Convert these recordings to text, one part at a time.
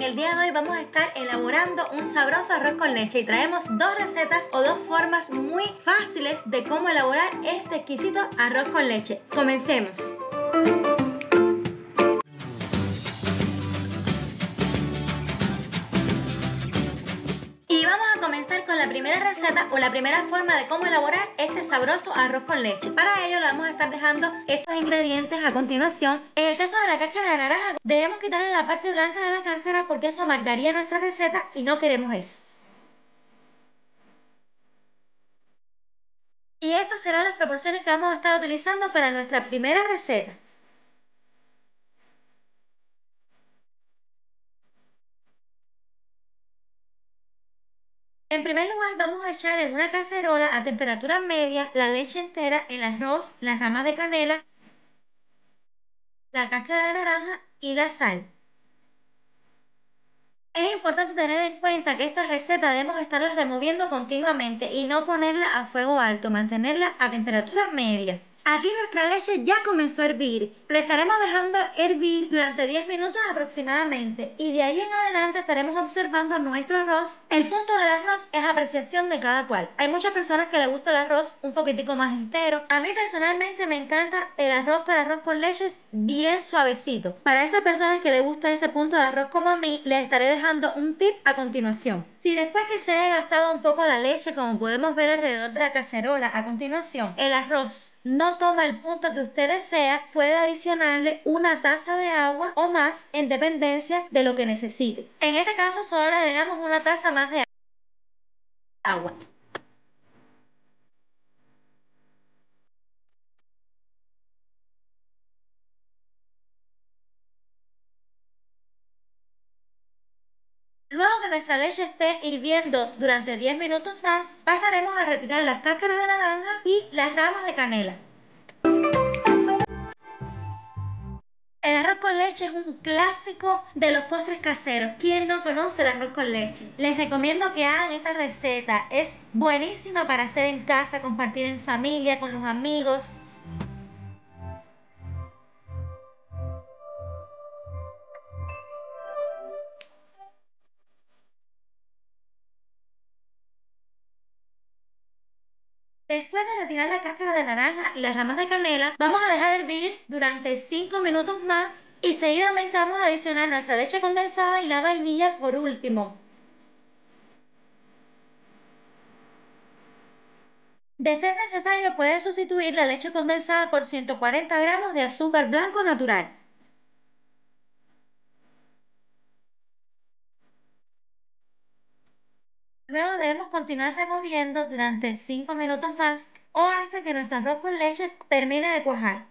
en el día de hoy vamos a estar elaborando un sabroso arroz con leche y traemos dos recetas o dos formas muy fáciles de cómo elaborar este exquisito arroz con leche. Comencemos. Y vamos a comenzar con la primera receta o la primera forma de cómo elaborar este sabroso arroz con leche. Para ello le vamos a estar dejando estos ingredientes a continuación. En el caso de la cáscara de naranja, debemos quitarle la parte blanca de la cáscara porque eso amargaría nuestra receta y no queremos eso. Y estas serán las proporciones que vamos a estar utilizando para nuestra primera receta. En primer lugar vamos a echar en una cacerola a temperatura media la leche entera, el arroz, las ramas de canela, la cáscara de naranja y la sal. Es importante tener en cuenta que esta receta debemos estarla removiendo continuamente y no ponerla a fuego alto, mantenerla a temperatura media. Aquí nuestra leche ya comenzó a hervir. La estaremos dejando hervir durante 10 minutos aproximadamente y de ahí en adelante estaremos observando nuestro arroz. El punto del arroz es apreciación de cada cual. Hay muchas personas que les gusta el arroz un poquitico más entero. A mí personalmente me encanta el arroz para arroz con leche bien suavecito. Para esas personas que les gusta ese punto de arroz como a mí, les estaré dejando un tip a continuación. Si después que se haya gastado un poco la leche, como podemos ver alrededor de la cacerola a continuación, el arroz no toma el punto que usted desea, puede adicionarle una taza de agua o más en dependencia de lo que necesite. En este caso solo le agregamos una taza más de agua. Luego que nuestra leche esté hirviendo durante 10 minutos más, pasaremos a retirar las cáscaras de naranja y las ramas de canela. El arroz con leche es un clásico de los postres caseros. ¿Quién no conoce el arroz con leche? Les recomiendo que hagan esta receta. Es buenísima para hacer en casa, compartir en familia, con los amigos. Después de retirar la cáscara de naranja y las ramas de canela, vamos a dejar hervir durante 5 minutos más y seguidamente vamos a adicionar nuestra leche condensada y la vainilla por último. De ser necesario, puede sustituir la leche condensada por 140 gramos de azúcar blanco natural. Luego debemos continuar removiendo durante 5 minutos más o hasta que nuestro arroz con leche termine de cuajar.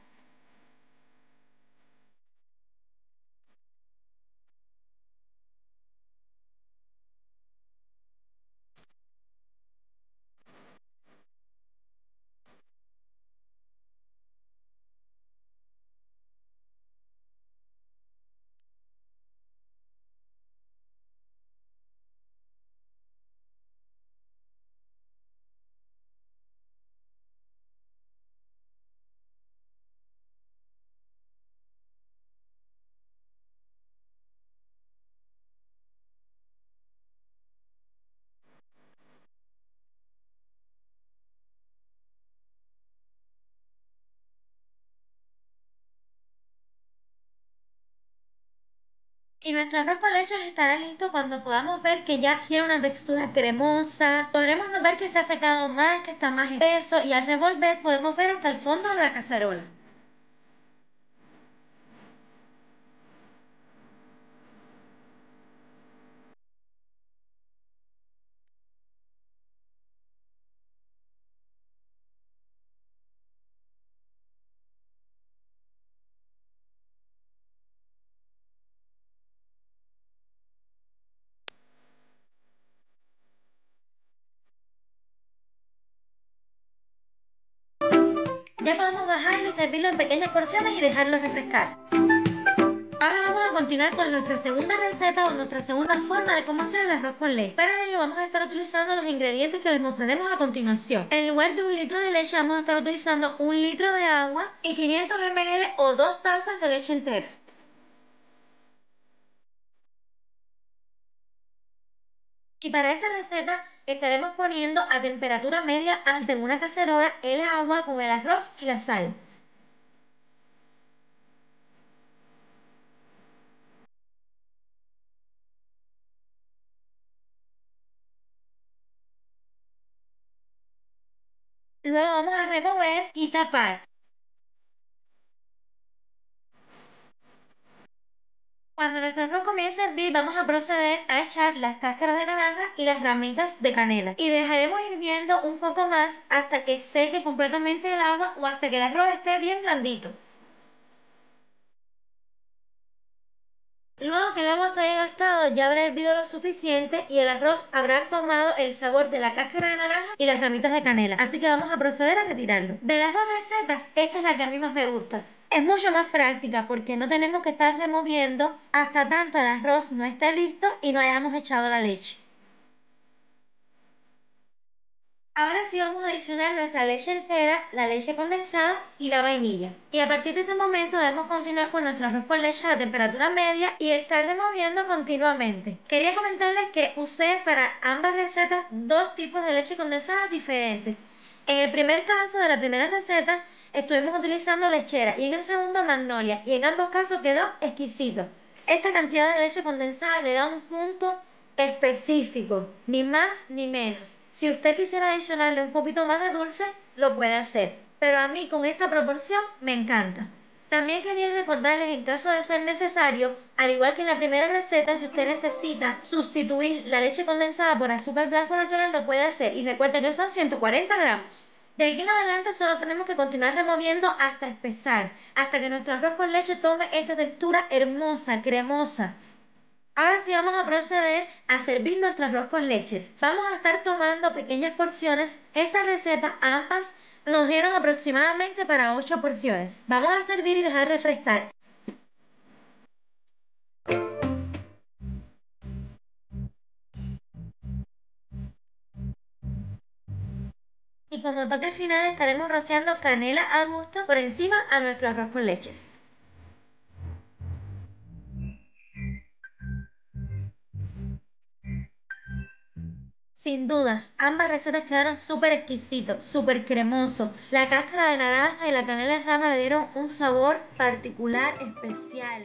Y nuestro arroz con leche estará listo cuando podamos ver que ya tiene una textura cremosa. Podremos notar que se ha secado más, que está más espeso y al revolver podemos ver hasta el fondo de la cacerola. Ya podemos bajarlo y servirlo en pequeñas porciones y dejarlo refrescar. Ahora vamos a continuar con nuestra segunda receta o nuestra segunda forma de cómo hacer el arroz con leche. Para ello vamos a estar utilizando los ingredientes que les mostraremos a continuación. En lugar de 1 litro de leche vamos a estar utilizando 1 litro de agua y 500 ml o 2 tazas de leche entera. Y para esta receta estaremos poniendo a temperatura media alta en una cacerola el agua con el arroz y la sal. Luego vamos a remover y tapar. Cuando nuestro arroz comience a hervir, vamos a proceder a echar las cáscaras de naranja y las ramitas de canela. Y dejaremos hirviendo un poco más hasta que seque completamente el agua o hasta que el arroz esté bien blandito. Luego que el agua se haya gastado, ya habrá hervido lo suficiente y el arroz habrá tomado el sabor de la cáscara de naranja y las ramitas de canela. Así que vamos a proceder a retirarlo. De las dos recetas, esta es la que a mí más me gusta. Es mucho más práctica porque no tenemos que estar removiendo hasta tanto el arroz no esté listo y no hayamos echado la leche. Ahora sí vamos a adicionar nuestra leche entera, la leche condensada y la vainilla. Y a partir de este momento debemos continuar con nuestro arroz con leche a temperatura media y estar removiendo continuamente. Quería comentarles que usé para ambas recetas dos tipos de leche condensada diferentes. En el primer caso de la primera receta estuvimos utilizando lechera y en el segundo magnolia y en ambos casos quedó exquisito. Esta cantidad de leche condensada le da un punto específico, ni más ni menos. Si usted quisiera adicionarle un poquito más de dulce, lo puede hacer, pero a mí con esta proporción me encanta. También quería recordarles en caso de ser necesario, al igual que en la primera receta, si usted necesita sustituir la leche condensada por azúcar blanco natural, lo puede hacer. Y recuerde que son 140 gramos. De aquí en adelante solo tenemos que continuar removiendo hasta espesar, hasta que nuestro arroz con leche tome esta textura hermosa, cremosa. Ahora sí vamos a proceder a servir nuestro arroz con leches. Vamos a estar tomando pequeñas porciones. Esta receta ambas nos dieron aproximadamente para 8 porciones. Vamos a servir y dejar refrescar. Y como toque final estaremos rociando canela a gusto por encima a nuestro arroz con leches. Sin dudas, ambas recetas quedaron súper exquisitos, súper cremosos. La cáscara de naranja y la canela de rama le dieron un sabor particular, especial.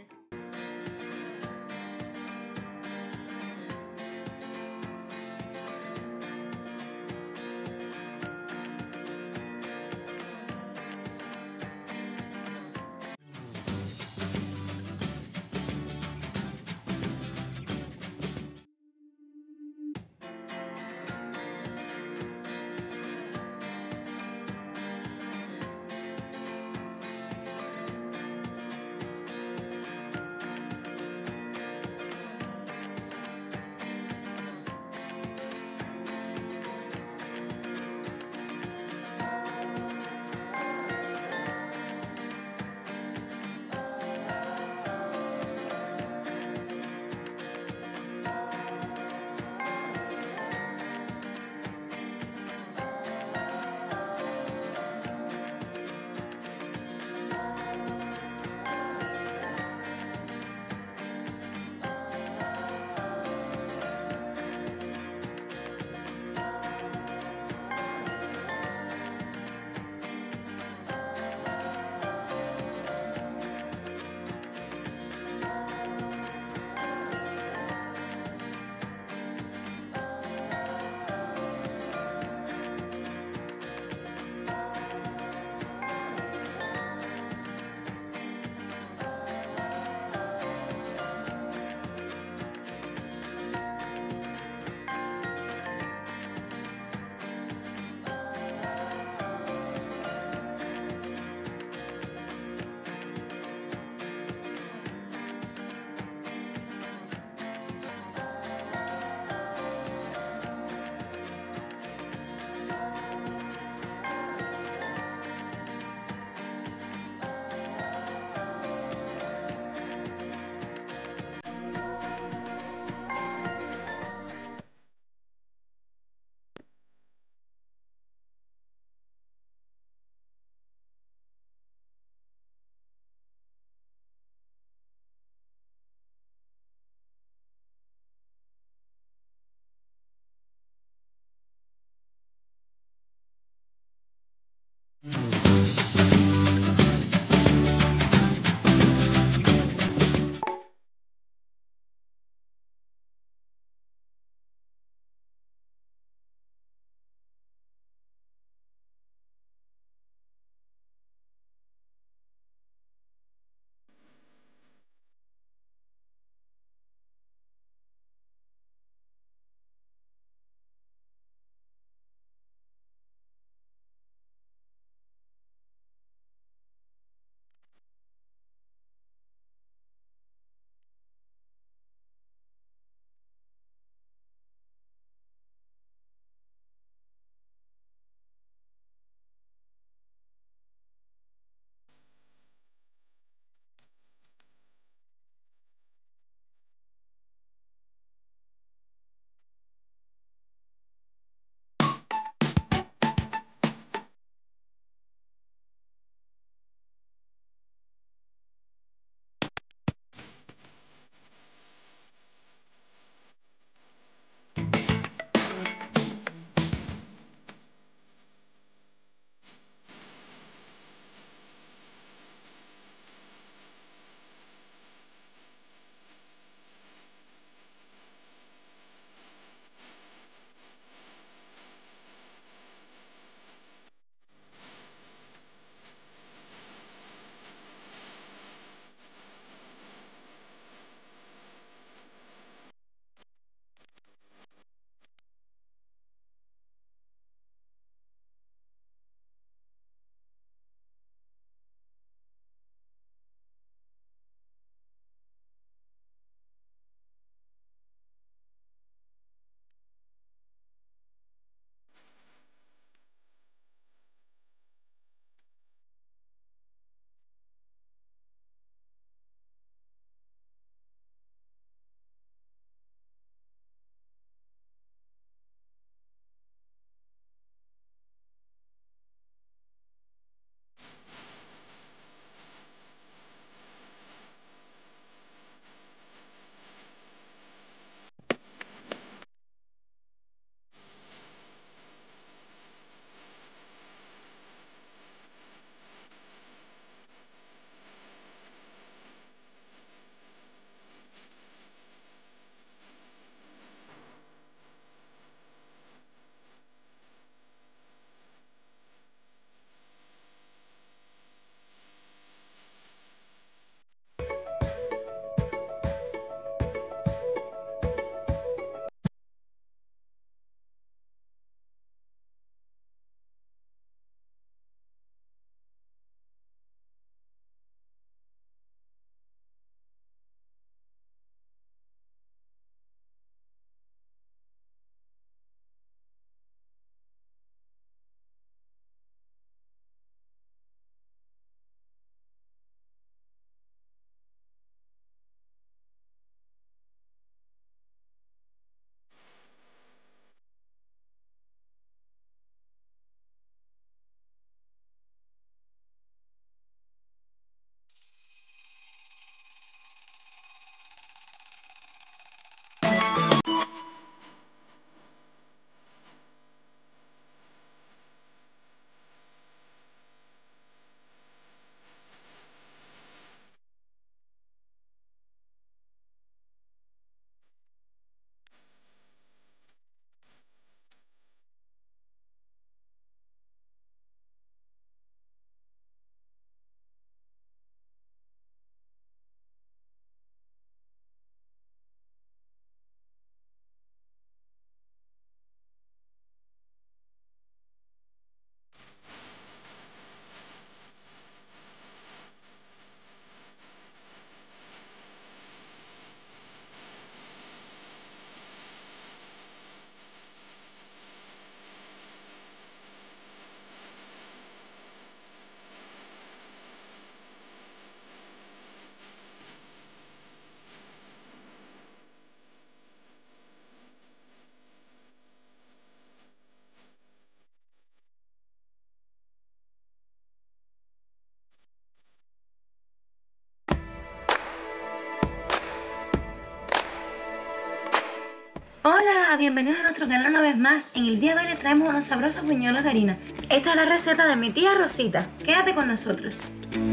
Hola, bienvenidos a nuestro canal una vez más. En el día de hoy les traemos unos sabrosos buñuelos de harina. Esta es la receta de mi tía Rosita. Quédate con nosotros.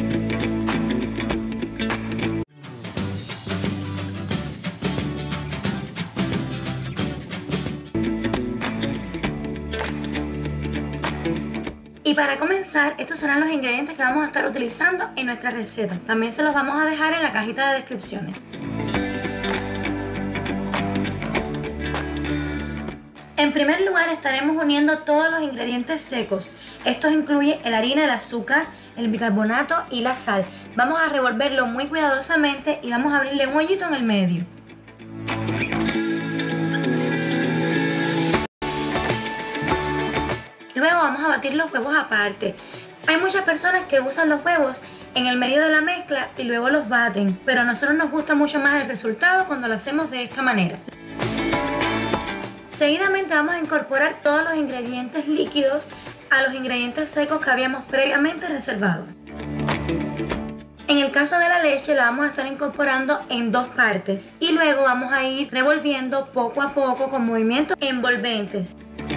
Y para comenzar, estos serán los ingredientes que vamos a estar utilizando en nuestra receta. También se los vamos a dejar en la cajita de descripciones. En primer lugar estaremos uniendo todos los ingredientes secos. Esto incluye la harina, el azúcar, el bicarbonato y la sal. Vamos a revolverlo muy cuidadosamente y vamos a abrirle un hoyito en el medio. Luego vamos a batir los huevos aparte. Hay muchas personas que usan los huevos en el medio de la mezcla y luego los baten, pero a nosotros nos gusta mucho más el resultado cuando lo hacemos de esta manera. Seguidamente vamos a incorporar todos los ingredientes líquidos a los ingredientes secos que habíamos previamente reservado. En el caso de la leche la vamos a estar incorporando en dos partes y luego vamos a ir revolviendo poco a poco con movimientos envolventes.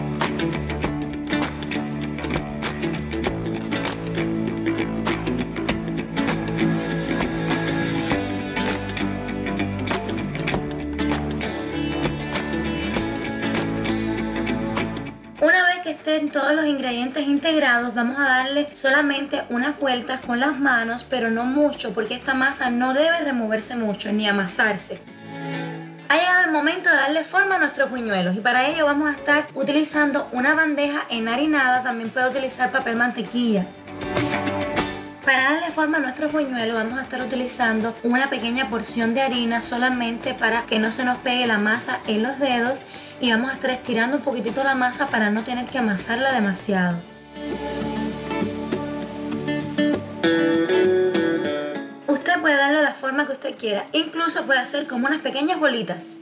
Una vez que estén todos los ingredientes integrados, vamos a darle solamente unas vueltas con las manos, pero no mucho, porque esta masa no debe removerse mucho ni amasarse. Ha llegado el momento de darle forma a nuestros buñuelos y para ello vamos a estar utilizando una bandeja enharinada, también puede utilizar papel mantequilla. Para darle forma a nuestros buñuelos vamos a estar utilizando una pequeña porción de harina solamente para que no se nos pegue la masa en los dedos y vamos a estar estirando un poquitito la masa para no tener que amasarla demasiado. Usted puede darle la forma que usted quiera, incluso puede hacer como unas pequeñas bolitas.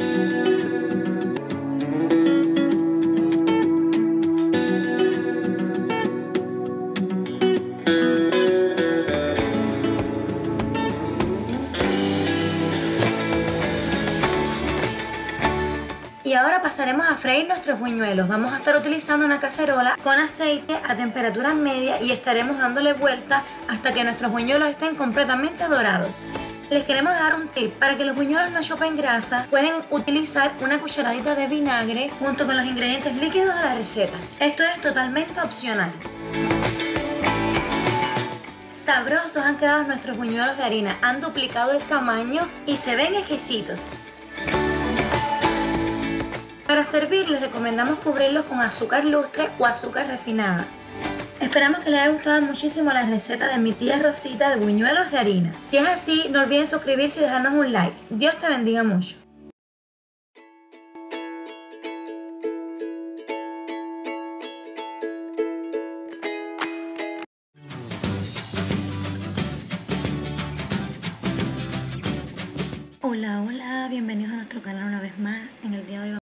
Y ahora pasaremos a freír nuestros buñuelos. Vamos a estar utilizando una cacerola con aceite a temperatura media y estaremos dándole vuelta hasta que nuestros buñuelos estén completamente dorados. Les queremos dar un tip: para que los buñuelos no chupen grasa, pueden utilizar una cucharadita de vinagre junto con los ingredientes líquidos de la receta. Esto es totalmente opcional. Sabrosos han quedado nuestros buñuelos de harina, han duplicado el tamaño y se ven exquisitos. Para servir les recomendamos cubrirlos con azúcar lustre o azúcar refinada. Esperamos que les haya gustado muchísimo la receta de mi tía Rosita de buñuelos de harina. Si es así, no olviden suscribirse y dejarnos un like. Dios te bendiga mucho. Hola, bienvenidos a nuestro canal una vez más. En el día de hoy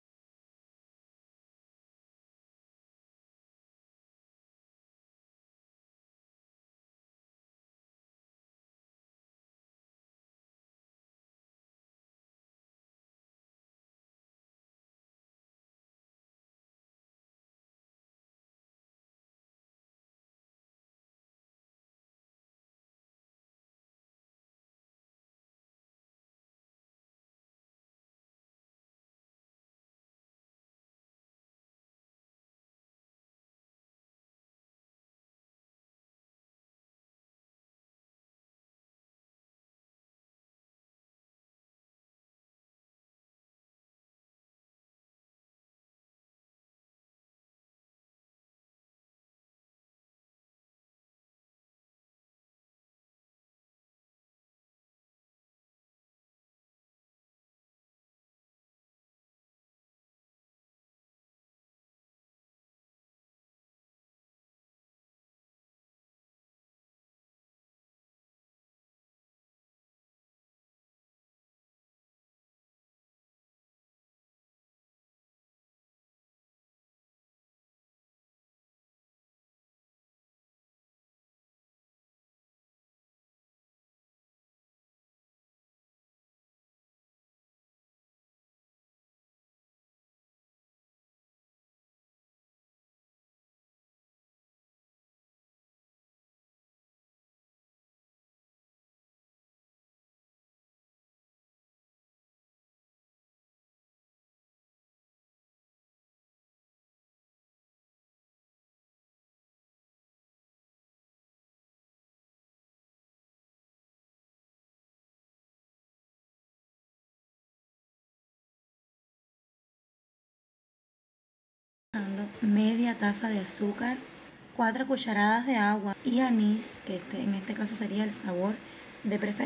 utilizando media taza de azúcar, 4 cucharadas de agua y anís, que en este caso sería el sabor de preferencia.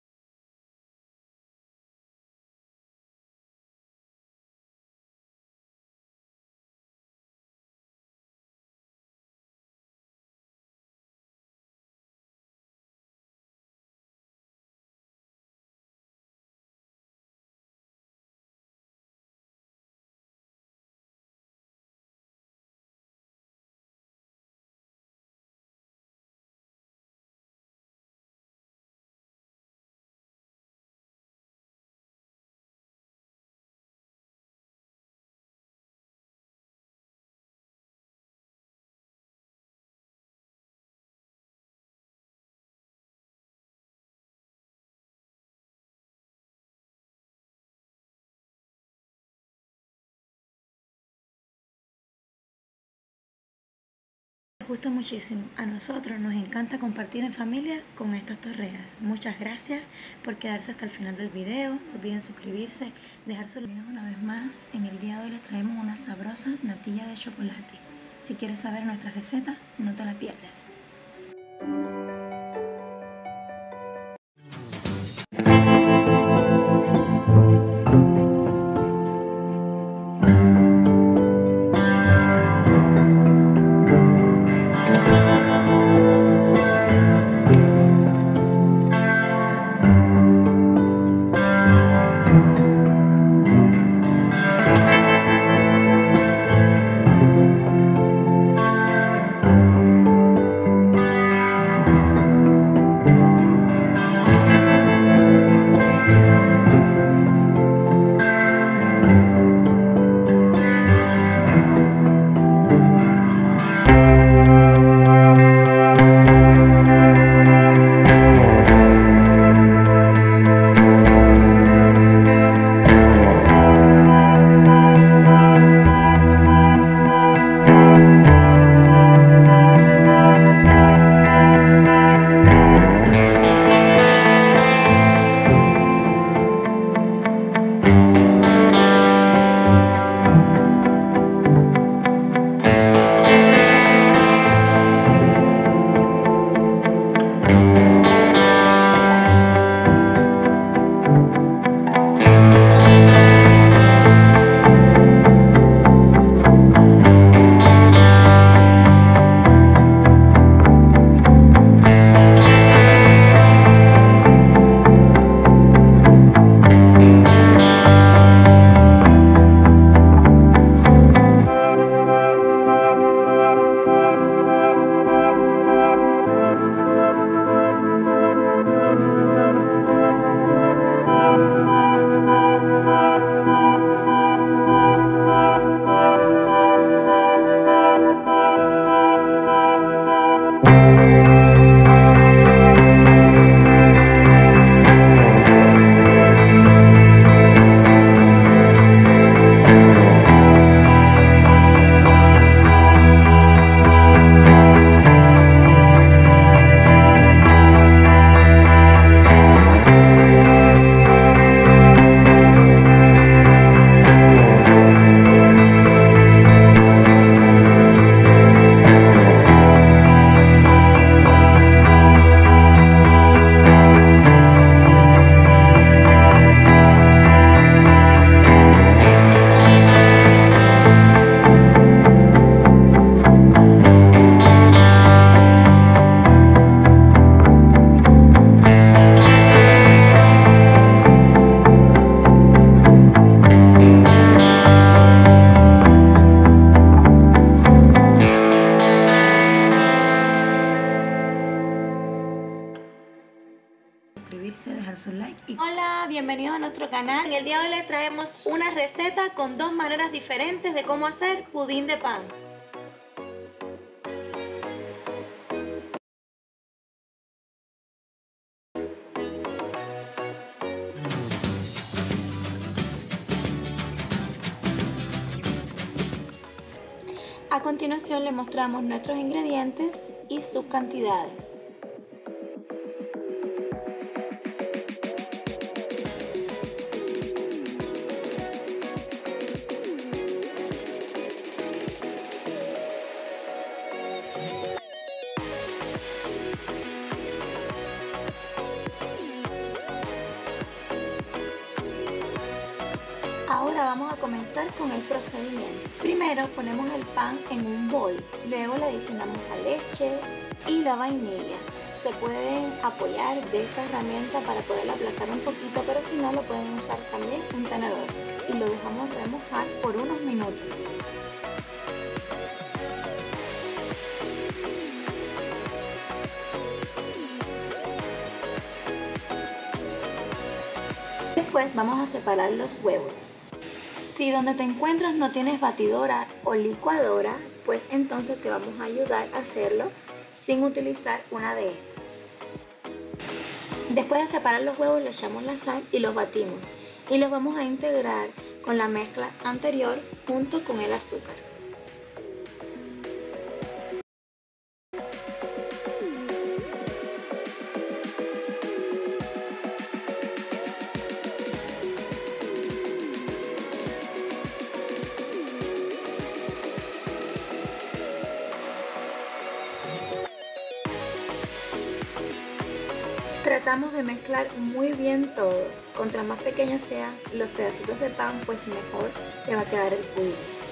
Les gusta muchísimo. A nosotros nos encanta compartir en familia con estas torrejas. Muchas gracias por quedarse hasta el final del video. No olviden suscribirse, dejar su like. Una vez más, en el día de hoy les traemos una sabrosa natilla de chocolate. Si quieres saber nuestra receta, no te la pierdas. Dejar su like y... Hola, bienvenidos a nuestro canal. En el día de hoy les traemos una receta con 2 maneras diferentes de cómo hacer pudín de pan. A continuación les mostramos nuestros ingredientes y sus cantidades. Ahora vamos a comenzar con el procedimiento. Primero ponemos el pan en un bol, luego le adicionamos la leche y la vainilla. Se pueden apoyar de esta herramienta para poderla aplastar un poquito, pero si no lo pueden usar también un tenedor y lo dejamos remojar por unos minutos. Después vamos a separar los huevos. Si donde te encuentras no tienes batidora o licuadora, pues entonces te vamos a ayudar a hacerlo sin utilizar una de estas. Después de separar los huevos le echamos la sal y los batimos y los vamos a integrar con la mezcla anterior junto con el azúcar. Tratamos de mezclar muy bien todo. Contra más pequeños sean los pedacitos de pan, pues mejor te va a quedar el pudín.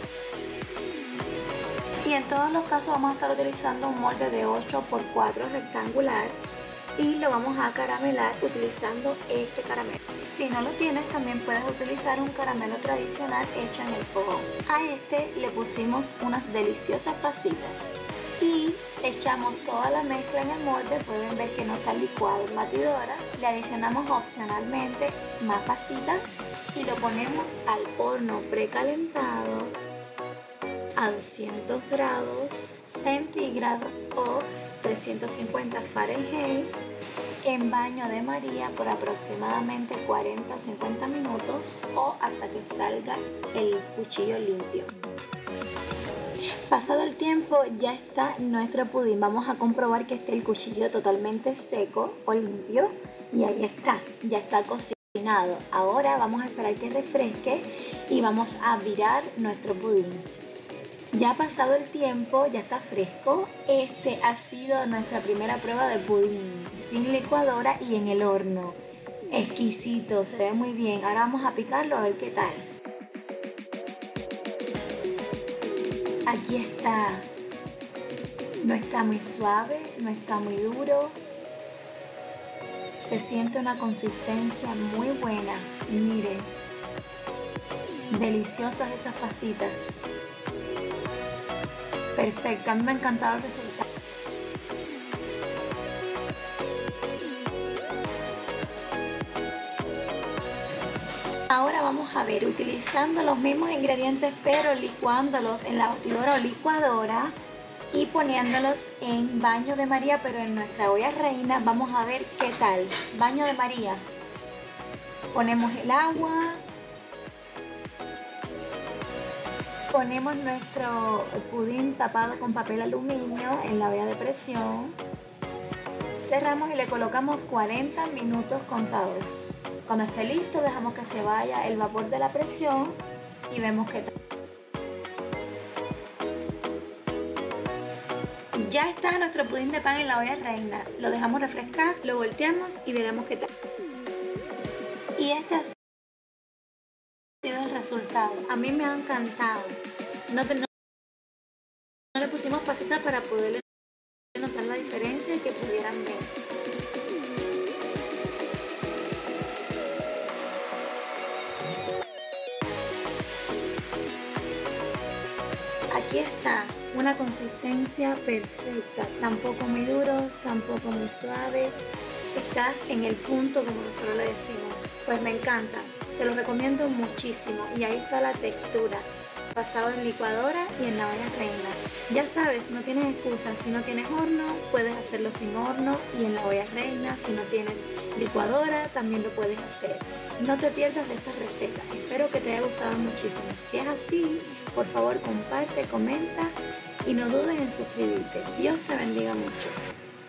Y en todos los casos vamos a estar utilizando un molde de 8×4 rectangular y lo vamos a caramelar utilizando este caramelo. Si no lo tienes, también puedes utilizar un caramelo tradicional hecho en el fogón. A este le pusimos unas deliciosas pasitas y echamos toda la mezcla en el molde. Pueden ver que no está licuado en batidora. Le adicionamos opcionalmente más pasitas y lo ponemos al horno precalentado a 200 grados centígrados o 350 Fahrenheit en baño de María por aproximadamente 40-50 minutos o hasta que salga el cuchillo limpio. Pasado el tiempo ya está nuestro pudín. Vamos a comprobar que esté el cuchillo totalmente seco o limpio y ahí está, ya está cocinado. Ahora vamos a esperar que refresque y vamos a virar nuestro pudín. Ya ha pasado el tiempo, ya está fresco. Este ha sido nuestra primera prueba de pudín sin licuadora y en el horno. Exquisito, se ve muy bien. Ahora vamos a picarlo a ver qué tal. Aquí está. No está muy suave, no está muy duro. Se siente una consistencia muy buena. Miren, deliciosas esas pasitas. Perfecto, a mí me ha encantado el resultado. Ahora vamos a ver, utilizando los mismos ingredientes pero licuándolos en la batidora o licuadora y poniéndolos en baño de María, pero en nuestra olla reina. Vamos a ver qué tal. Baño de María. Ponemos el agua. Ponemos nuestro pudín tapado con papel aluminio en la olla de presión. Cerramos y le colocamos 40 minutos contados. Cuando esté listo, dejamos que se vaya el vapor de la presión y vemos qué tal. Ya está nuestro pudín de pan en la olla reina. Lo dejamos refrescar, lo volteamos y veremos qué tal. Y este ha sido el resultado. A mí me ha encantado. No le pusimos pasitas para poder notar la diferencia y que pudieran ver. Aquí está, una consistencia perfecta, tampoco muy duro, tampoco muy suave, está en el punto como nosotros le decimos. Pues me encanta, se los recomiendo muchísimo y ahí está la textura, pasado en licuadora y en la olla reina. Ya sabes, no tienes excusa, si no tienes horno puedes hacerlo sin horno y en la olla reina. Si no tienes licuadora también lo puedes hacer. No te pierdas de esta receta, espero que te haya gustado muchísimo. Si es así, por favor comparte, comenta y no dudes en suscribirte. Dios te bendiga mucho.